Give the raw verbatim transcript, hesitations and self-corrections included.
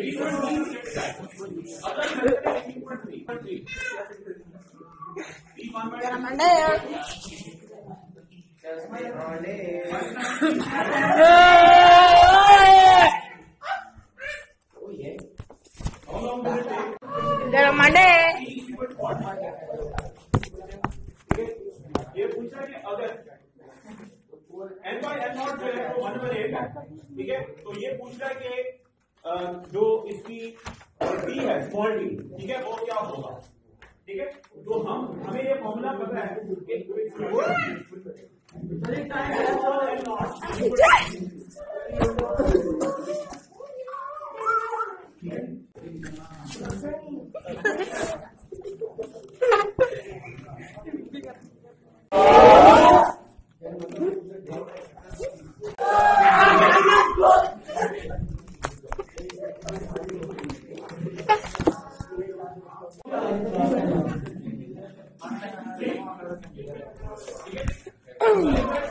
ये पूछा कि अगर एन बाई एन नॉट जो है वो वन पर एट है, ठीक है, तो ये पूछ रहा है कि जो इसकी टी है स्मॉल टी, ठीक है, वो क्या होगा, ठीक है। तो हम हमें ये फॉर्मूला पता है ठीक है।